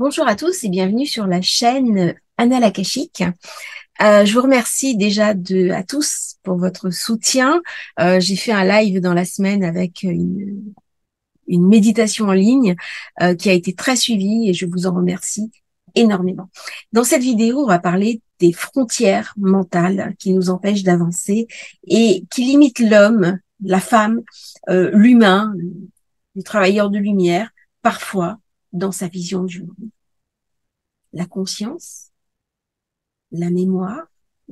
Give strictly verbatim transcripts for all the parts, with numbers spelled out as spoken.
Bonjour à tous et bienvenue sur la chaîne Annales Akashiques. Euh, je vous remercie déjà de, à tous pour votre soutien. Euh, j'ai fait un live dans la semaine avec une, une méditation en ligne euh, qui a été très suivie et je vous en remercie énormément. Dans cette vidéo, on va parler des frontières mentales qui nous empêchent d'avancer et qui limitent l'homme, la femme, euh, l'humain, le travailleur de lumière, parfois dans sa vision du monde. La conscience, la mémoire,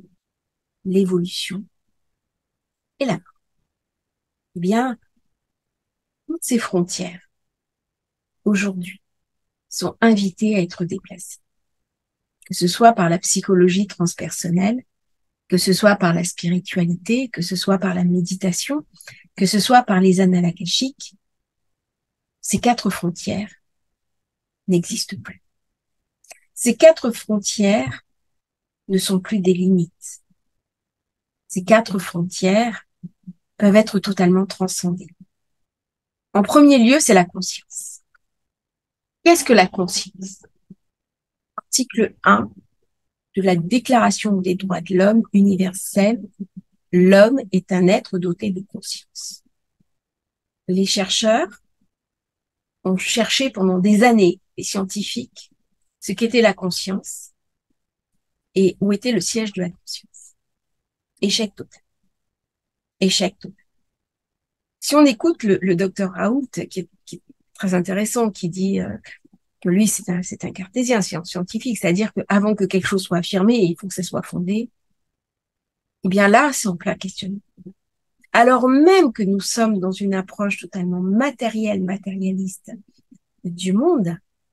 l'évolution et la mort. Eh bien, toutes ces frontières, aujourd'hui, sont invitées à être déplacées. Que ce soit par la psychologie transpersonnelle, que ce soit par la spiritualité, que ce soit par la méditation, que ce soit par les annales akashiques, ces quatre frontières n'existent plus. Ces quatre frontières ne sont plus des limites. Ces quatre frontières peuvent être totalement transcendées. En premier lieu, c'est la conscience. Qu'est-ce que la conscience? Article un de la Déclaration des droits de l'homme universelle, l'homme est un être doté de conscience. Les chercheurs ont cherché pendant des années, les scientifiques, ce qu'était la conscience et où était le siège de la conscience. Échec total. Échec total. Si on écoute le, le docteur Raoult, qui est, qui est très intéressant, qui dit euh, que lui, c'est un, c'est un cartésien scientifique, c'est-à-dire qu'avant que quelque chose soit affirmé, il faut que ça soit fondé. Eh bien là, c'est en plein questionnement. Alors même que nous sommes dans une approche totalement matérielle, matérialiste du monde,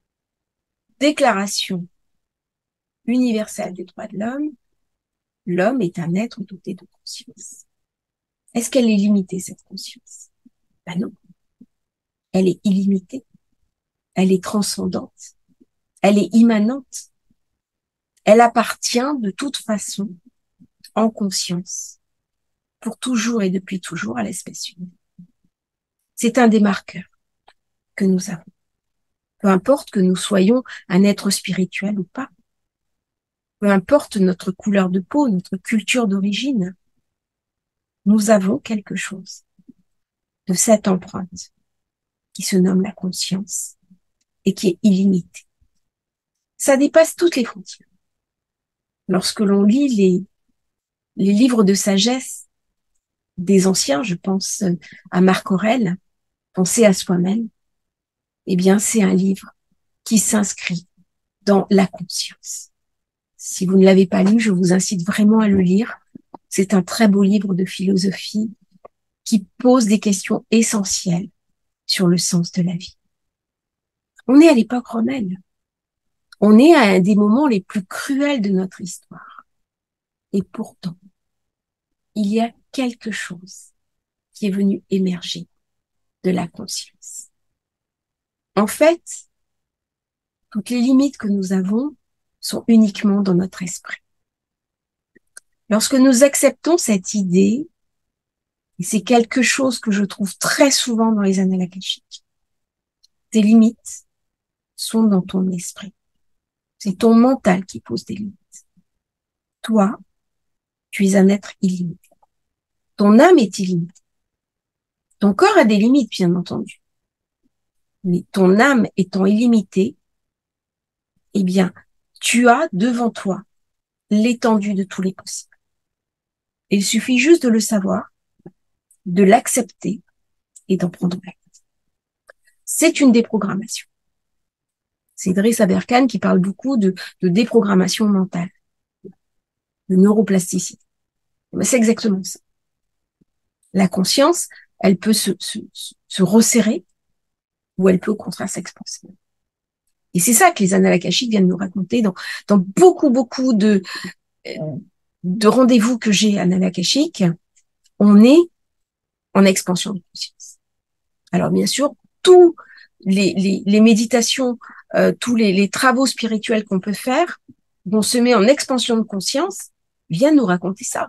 déclaration universelle des droits de l'homme, l'homme est un être doté de conscience. Est-ce qu'elle est limitée, cette conscience? Ben non. Elle est illimitée. Elle est transcendante. Elle est immanente. Elle appartient de toute façon, en conscience, pour toujours et depuis toujours à l'espèce humaine. C'est un des marqueurs que nous avons. Peu importe que nous soyons un être spirituel ou pas. Peu importe notre couleur de peau, notre culture d'origine, nous avons quelque chose de cette empreinte qui se nomme la conscience et qui est illimitée. Ça dépasse toutes les frontières. Lorsque l'on lit les, les livres de sagesse des anciens, je pense à Marc Aurèle, Penser à soi-même, eh bien, c'est un livre qui s'inscrit dans la conscience. Si vous ne l'avez pas lu, je vous incite vraiment à le lire. C'est un très beau livre de philosophie qui pose des questions essentielles sur le sens de la vie. On est à l'époque romaine. On est à un des moments les plus cruels de notre histoire. Et pourtant, il y a quelque chose qui est venu émerger de la conscience. En fait, toutes les limites que nous avons sont uniquement dans notre esprit. Lorsque nous acceptons cette idée, et c'est quelque chose que je trouve très souvent dans les annales akashiques, tes limites sont dans ton esprit. C'est ton mental qui pose des limites. Toi, tu es un être illimité. Ton âme est illimitée. Ton corps a des limites, bien entendu. Mais ton âme étant illimitée, eh bien, tu as devant toi l'étendue de tous les possibles. Et il suffit juste de le savoir, de l'accepter et d'en prendre acte. C'est une déprogrammation. C'est Idriss Aberkane qui parle beaucoup de, de déprogrammation mentale, de neuroplasticité. Mais c'est exactement ça. La conscience, elle peut se, se, se resserrer ou elle peut au contraire s'expanser. Et c'est ça que les annales akashiques viennent nous raconter dans, dans beaucoup, beaucoup de, de rendez-vous que j'ai annales akashiques. On est en expansion de conscience. Alors bien sûr, tous les, les, les méditations, euh, tous les, les travaux spirituels qu'on peut faire, dont se met en expansion de conscience, viennent nous raconter ça.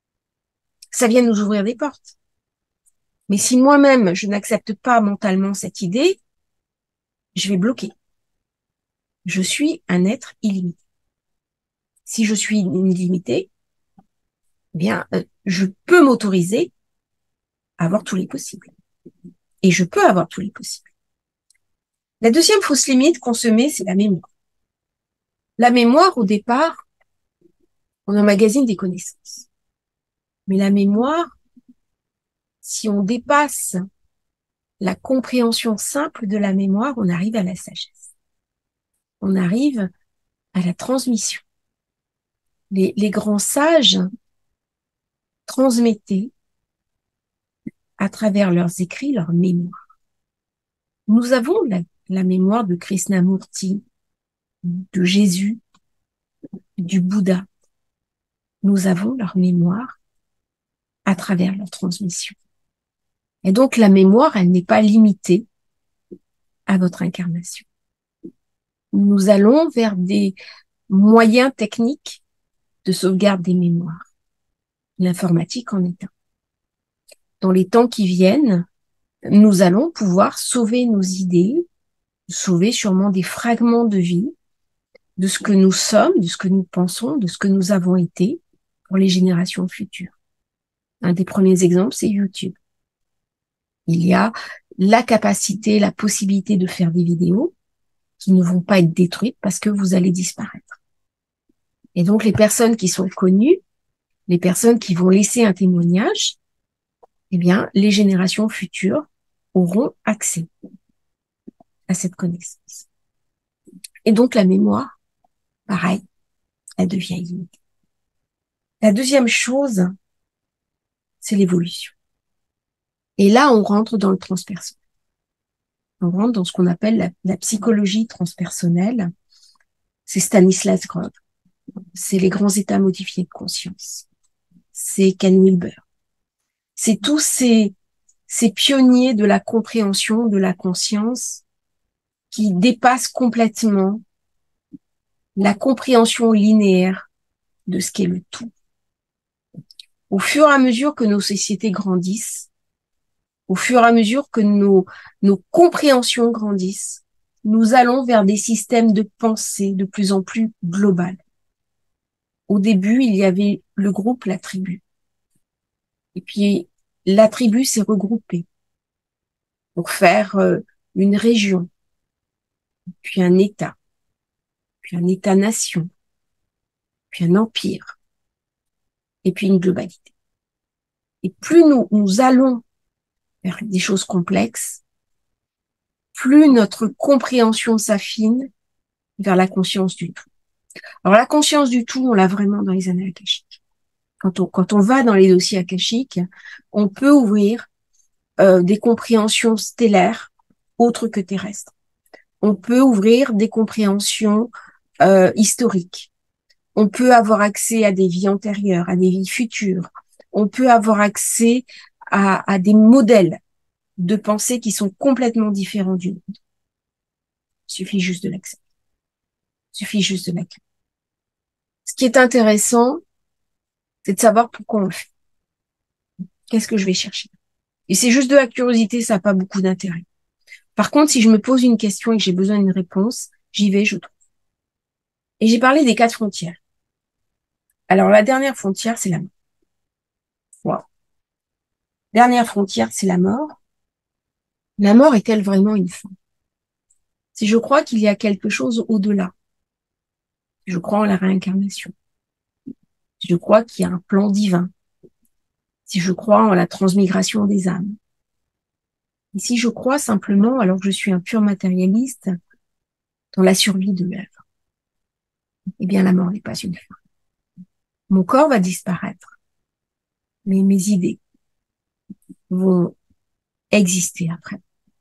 Ça vient nous ouvrir des portes. Mais si moi-même, je n'accepte pas mentalement cette idée, je vais bloquer. Je suis un être illimité. Si je suis illimité, eh bien, euh, je peux m'autoriser à avoir tous les possibles. Et je peux avoir tous les possibles. La deuxième fausse limite qu'on se met, c'est la mémoire. La mémoire, au départ, on emmagasine des connaissances. Mais la mémoire, si on dépasse la compréhension simple de la mémoire, on arrive à la sagesse. On arrive à la transmission. Les, les grands sages transmettaient à travers leurs écrits leur mémoire. Nous avons la, la mémoire de Krishnamurti, de Jésus, du Bouddha. Nous avons leur mémoire à travers leur transmission. Et donc la mémoire, elle n'est pas limitée à votre incarnation. Nous allons vers des moyens techniques de sauvegarde des mémoires. L'informatique en est un. Dans les temps qui viennent, nous allons pouvoir sauver nos idées, sauver sûrement des fragments de vie, de ce que nous sommes, de ce que nous pensons, de ce que nous avons été pour les générations futures. Un des premiers exemples, c'est YouTube. Il y a la capacité, la possibilité de faire des vidéos qui ne vont pas être détruites parce que vous allez disparaître. Et donc, les personnes qui sont connues, les personnes qui vont laisser un témoignage, eh bien, les générations futures auront accès à cette connaissance. Et donc, la mémoire, pareil, elle devient illimitée. La deuxième chose, c'est l'évolution. Et là, on rentre dans le transpersonnel. On rentre dans ce qu'on appelle la, la psychologie transpersonnelle. C'est Stanislas Grof. C'est les grands états modifiés de conscience. C'est Ken Wilber. C'est tous ces, ces pionniers de la compréhension de la conscience qui dépassent complètement la compréhension linéaire de ce qu'est le tout. Au fur et à mesure que nos sociétés grandissent, au fur et à mesure que nos, nos compréhensions grandissent, nous allons vers des systèmes de pensée de plus en plus globales. Au début, il y avait le groupe, la tribu. Et puis, la tribu s'est regroupée pour faire euh, une région, puis un État, puis un État-nation, puis un empire, et puis une globalité. Et plus nous, nous allons vers des choses complexes, plus notre compréhension s'affine vers la conscience du tout. Alors la conscience du tout, on l'a vraiment dans les annales akashiques. Quand on, quand on va dans les dossiers akashiques, on peut ouvrir euh, des compréhensions stellaires autres que terrestres. On peut ouvrir des compréhensions euh, historiques. On peut avoir accès à des vies antérieures, à des vies futures. On peut avoir accès à, à des modèles de pensée qui sont complètement différents du nôtre. Il suffit juste de l'accepter. Il suffit juste de l'accepter. Ce qui est intéressant, c'est de savoir pourquoi on le fait. Qu'est-ce que je vais chercher? Et c'est juste de la curiosité, ça n'a pas beaucoup d'intérêt. Par contre, si je me pose une question et que j'ai besoin d'une réponse, j'y vais, je trouve. Et j'ai parlé des quatre frontières. Alors, la dernière frontière, c'est la mort. Wow. Dernière frontière, c'est la mort. La mort est-elle vraiment une fin? Si je crois qu'il y a quelque chose au-delà, si je crois en la réincarnation, si je crois qu'il y a un plan divin, si je crois en la transmigration des âmes, et si je crois simplement, alors que je suis un pur matérialiste, dans la survie de l'œuvre, eh bien la mort n'est pas une fin. Mon corps va disparaître, mais mes idées vont exister après.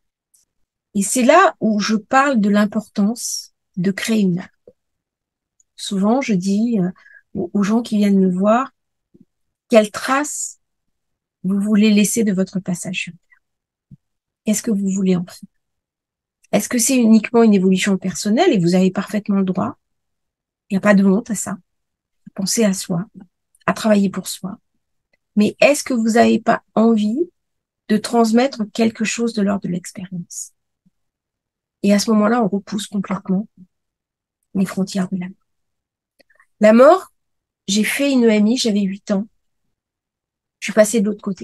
Et c'est là où je parle de l'importance de créer une œuvre. Souvent, je dis aux gens qui viennent me voir, quelle trace vous voulez laisser de votre passage sur Terre? Qu'est-ce que vous voulez en faire? Est-ce que c'est uniquement une évolution personnelle et vous avez parfaitement le droit? Il n'y a pas de honte à ça. Pensez à soi, à travailler pour soi. Mais est-ce que vous n'avez pas envie de transmettre quelque chose de l'ordre de l'expérience? Et à ce moment-là, on repousse complètement les frontières de la mort. La mort, j'ai fait une E M I, j'avais huit ans. Je suis passée de l'autre côté.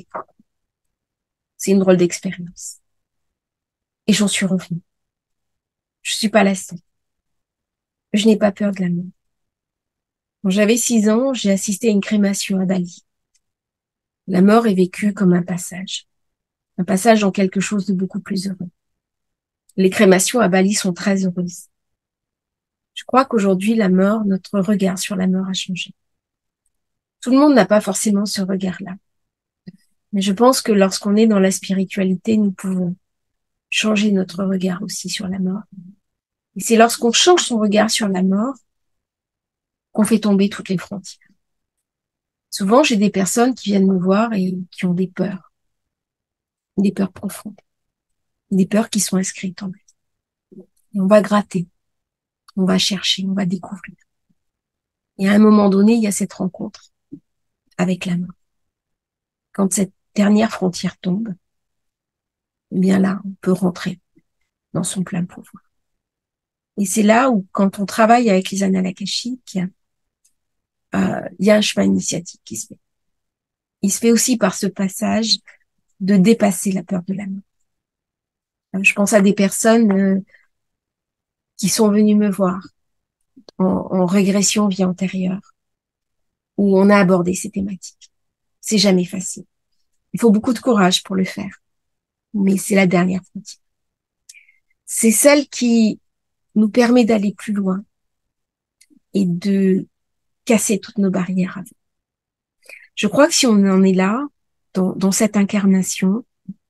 C'est une drôle d'expérience. Et j'en suis revenue. Je suis pas lassée. Je n'ai pas peur de la mort. Quand j'avais six ans, j'ai assisté à une crémation à Bali. La mort est vécue comme un passage. Un passage dans quelque chose de beaucoup plus heureux. Les crémations à Bali sont très heureuses. Je crois qu'aujourd'hui, la mort, notre regard sur la mort a changé. Tout le monde n'a pas forcément ce regard-là. Mais je pense que lorsqu'on est dans la spiritualité, nous pouvons changer notre regard aussi sur la mort. Et c'est lorsqu'on change son regard sur la mort qu'on fait tomber toutes les frontières. Souvent, j'ai des personnes qui viennent me voir et qui ont des peurs, des peurs profondes, des peurs qui sont inscrites en eux. Et on va gratter, on va chercher, on va découvrir. Et à un moment donné, il y a cette rencontre avec la mort. Quand cette dernière frontière tombe, eh bien là, on peut rentrer dans son plein pouvoir. Et c'est là où, quand on travaille avec les annales akashiques, euh, il y a un chemin initiatique qui se fait. Il se fait aussi par ce passage de dépasser la peur de la mort. Euh, Je pense à des personnes euh, qui sont venues me voir en, en régression vie antérieure, où on a abordé ces thématiques. C'est jamais facile. Il faut beaucoup de courage pour le faire, mais c'est la dernière frontière. C'est celle qui nous permet d'aller plus loin et de casser toutes nos barrières. Je crois que si on en est là, dans, dans cette incarnation,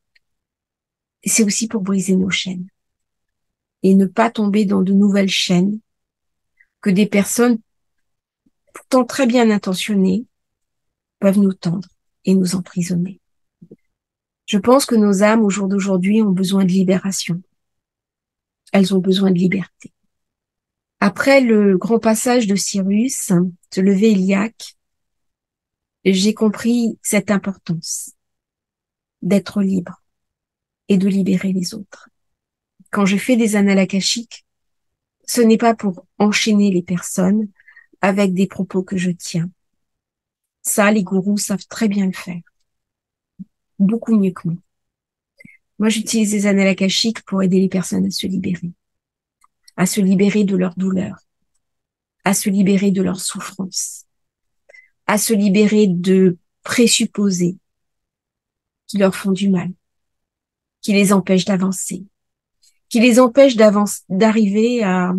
c'est aussi pour briser nos chaînes et ne pas tomber dans de nouvelles chaînes que des personnes pourtant très bien intentionnées peuvent nous tendre et nous emprisonner. Je pense que nos âmes au jour d'aujourd'hui ont besoin de libération. Elles ont besoin de liberté. Après le grand passage de Cyrus, de lever Iliaque, j'ai compris cette importance d'être libre et de libérer les autres. Quand je fais des annales akashiques, ce n'est pas pour enchaîner les personnes avec des propos que je tiens. Ça, les gourous savent très bien le faire. Beaucoup mieux que moi. Moi, j'utilise les annales akashiques pour aider les personnes à se libérer. À se libérer de leur douleur. À se libérer de leur souffrance. À se libérer de présupposés qui leur font du mal. Qui les empêchent d'avancer. Qui les empêchent d'avancer, d'arriver à,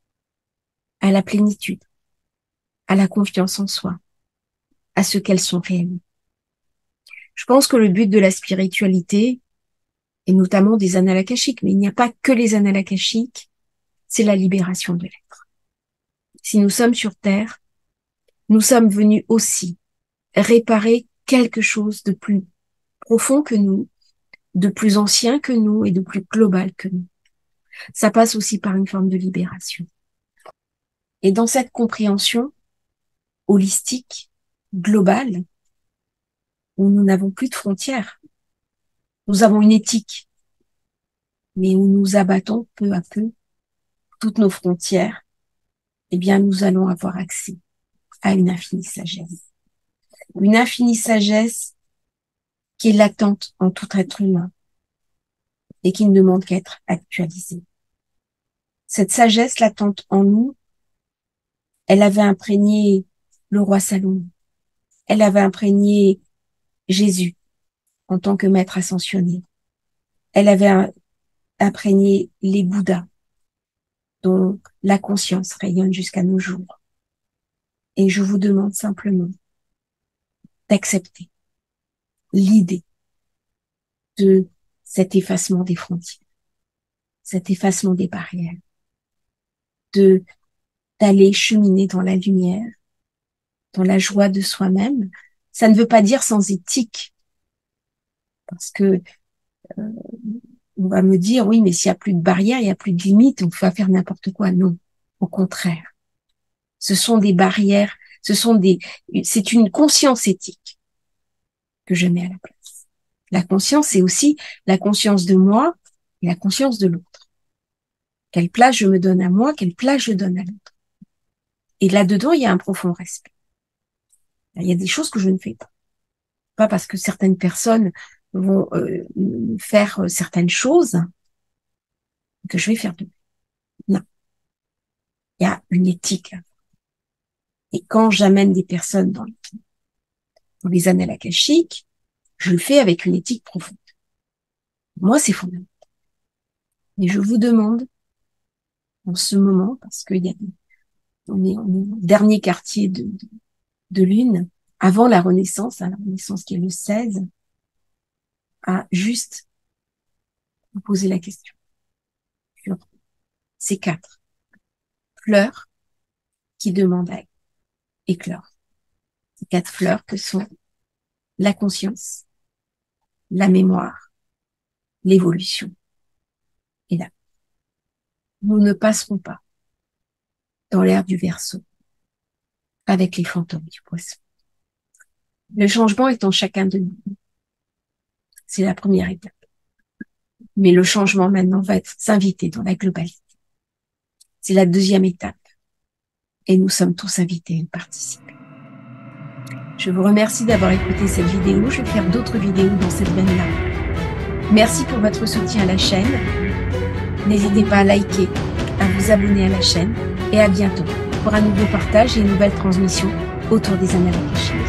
à la plénitude. À la confiance en soi. À ce qu'elles sont réellement. Je pense que le but de la spiritualité, et notamment des annales akashiques, mais il n'y a pas que les annales akashiques, c'est la libération de l'être. Si nous sommes sur Terre, nous sommes venus aussi réparer quelque chose de plus profond que nous, de plus ancien que nous et de plus global que nous. Ça passe aussi par une forme de libération. Et dans cette compréhension holistique, globale, où nous n'avons plus de frontières, nous avons une éthique, mais où nous abattons peu à peu toutes nos frontières, eh bien, nous allons avoir accès à une infinie sagesse. Une infinie sagesse qui est latente en tout être humain et qui ne demande qu'à être actualisée. Cette sagesse latente en nous, elle avait imprégné le roi Salomon. Elle avait imprégné Jésus en tant que maître ascensionné. Elle avait imprégné les Bouddhas, dont la conscience rayonne jusqu'à nos jours. Et je vous demande simplement d'accepter l'idée de cet effacement des frontières, cet effacement des barrières, de d'aller cheminer dans la lumière, dans la joie de soi-même. Ça ne veut pas dire sans éthique, parce que euh, on va me dire, oui, mais s'il y a plus de barrières, il y a plus de limites, on va faire n'importe quoi. Non, au contraire. Ce sont des barrières, ce sont des, c'est une conscience éthique que je mets à la place. La conscience, c'est aussi la conscience de moi et la conscience de l'autre. Quelle place je me donne à moi, quelle place je donne à l'autre. Et là-dedans, il y a un profond respect. Il y a des choses que je ne fais pas. Pas parce que certaines personnes vont euh, faire certaines choses que je vais faire de même. Non. Il y a une éthique. Et quand j'amène des personnes dans, dans les annales akashiques, je le fais avec une éthique profonde. Moi, c'est fondamental. Mais je vous demande, en ce moment, parce qu'il y a, on est, on est au dernier quartier de, de, de lune, avant la Renaissance, hein, la Renaissance qui est le seize, à juste vous poser la question sur ces quatre fleurs qui demandent à éclore. Ces quatre fleurs que sont la conscience, la mémoire, l'évolution et la. Nous ne passerons pas dans l'ère du Verseau avec les fantômes du Poisson. Le changement est en chacun de nous. C'est la première étape. Mais le changement maintenant va être s'inviter dans la globalité. C'est la deuxième étape. Et nous sommes tous invités à y participer. Je vous remercie d'avoir écouté cette vidéo. Je vais faire d'autres vidéos dans cette veine-là. Merci pour votre soutien à la chaîne. N'hésitez pas à liker, à vous abonner à la chaîne et à bientôt pour un nouveau partage et une nouvelle transmission autour des annales akashiques.